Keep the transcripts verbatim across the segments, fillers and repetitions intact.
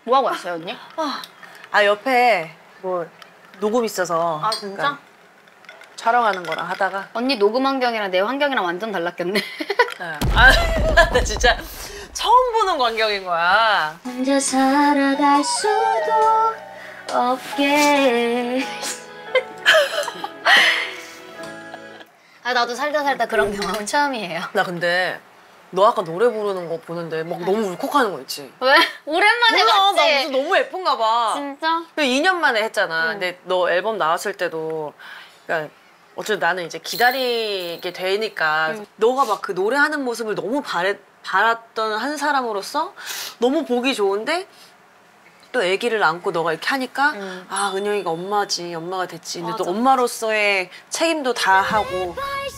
뭐 하고 왔어요, 언니? 아, 아 옆에 뭐 녹음 있어서. 아, 진짜? 그러니까 촬영하는 거랑 하다가. 언니 녹음 환경이랑 내 환경이랑 완전 달랐겠네. 네. 아, 나 진짜 처음 보는 광경인 거야. 혼자 살아갈 수도 없게. 아, 나도 살다 살다 그런 경험은 처음이에요. 나 근데 너 아까 노래 부르는 거 보는데 막 너무 울컥하는 거 있지? 왜? 오랜만에 몰라, 봤지? 나 무슨 너무 예쁜가 봐. 진짜? 이 년 만에 했잖아. 응. 근데 너 앨범 나왔을 때도 그러니까 어쨌든 나는 이제 기다리게 되니까 응. 너가 막 그 노래하는 모습을 너무 바랬, 바랐던 한 사람으로서 너무 보기 좋은데 또 아기를 안고 너가 이렇게 하니까 응. 아 은영이가 엄마지, 엄마가 됐지. 근데 맞아. 또 엄마로서의 책임도 다 하고.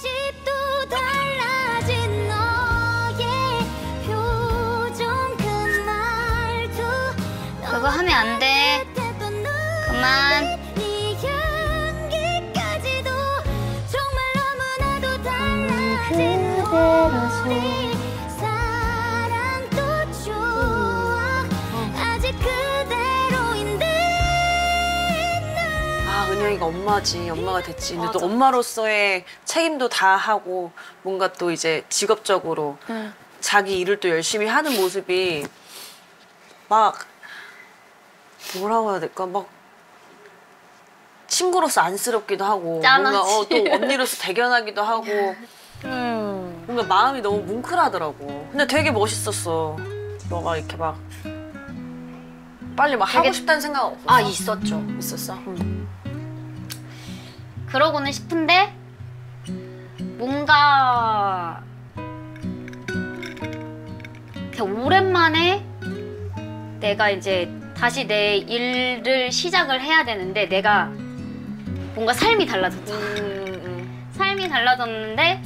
그거 하면 안 돼. 그만. 아 은영이가 엄마지, 엄마가 됐지. 근데 맞아. 또 엄마로서의 책임도 다 하고 뭔가 또 이제 직업적으로 응. 자기 일을 또 열심히 하는 모습이 막 뭐라고 해야 될까? 막 친구로서 안쓰럽기도 하고 짠하지. 뭔가 어, 또 언니로서 대견하기도 하고 음. 뭔가 마음이 너무 뭉클하더라고. 근데 되게 멋있었어. 너가 이렇게 막 빨리 막 되게- 하고 싶다는 생각 없었어? 아, 있었죠. 있었어? 응. 그러고는 싶은데 뭔가 그냥 오랜만에 내가 이제 다시 내 일을 시작을 해야 되는데 내가 뭔가 삶이 달라졌잖아. 음, 음. 삶이 달라졌는데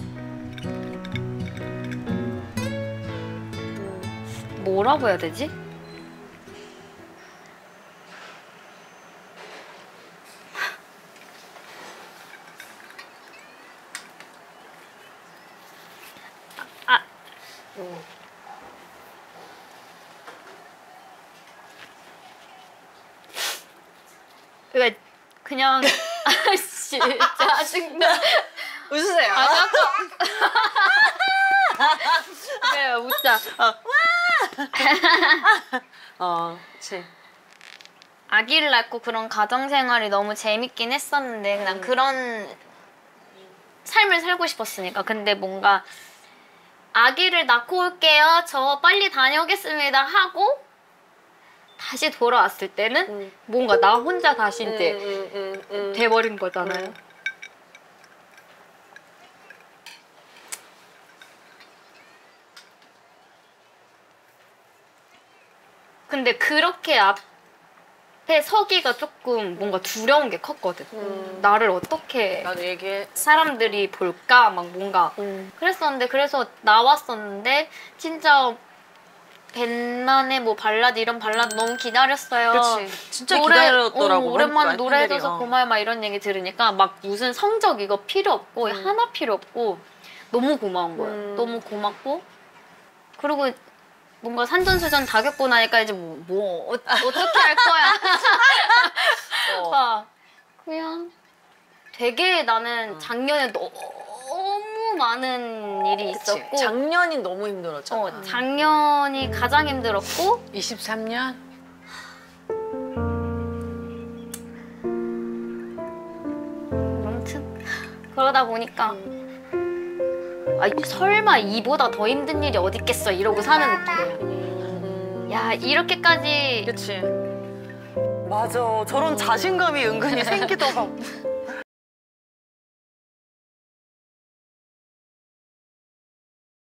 뭐라고 해야 되지? 아, 음. 그러니까 그냥 아씨 짜증나. 웃으세요. 아, 그래 웃자. 어, 그치. 아기를 낳고 그런 가정 생활이 너무 재밌긴 했었는데 그냥 음. 그런 삶을 살고 싶었으니까. 근데 뭔가 아기를 낳고 올게요. 저 빨리 다녀오겠습니다 하고 다시 돌아왔을 때는 음. 뭔가 나 혼자 다시 이제 음, 음, 음, 음. 돼버린 거잖아요. 음. 근데 그렇게 앞에 서기가 조금 뭔가 두려운 게 컸거든. 음. 나를 어떻게 나도 얘기해. 사람들이 볼까 막 뭔가 음. 그랬었는데 그래서 나왔었는데 진짜 벤만의 뭐 발라드 이런 발라드 너무 기다렸어요. 그치. 진짜 기다렸더라고. 어, 오랜만에 많이 노래해줘서 팬들이, 어. 고마워 막 이런 얘기 들으니까 막 무슨 성적 이거 필요 없고 음. 하나 필요 없고 너무 고마운 거예요. 음. 너무 고맙고 그리고 뭔가 산전수전 다 겪고 나니까 이제 뭐, 뭐 어, 어떻게 할 거야. 어. 막 그냥 되게 나는 음. 작년에 너무 많은 일이 그치. 있었고 작년이 너무 힘들었잖아. 어, 작년이 가장 힘들었고 이십삼 년? 아무튼 그러다 보니까 아, 설마 이보다 더 힘든 일이 어디 있겠어 이러고 사는 느낌이에요. 음. 야 이렇게까지 그치. 맞아. 저런 자신감이 은근히 생기더라고.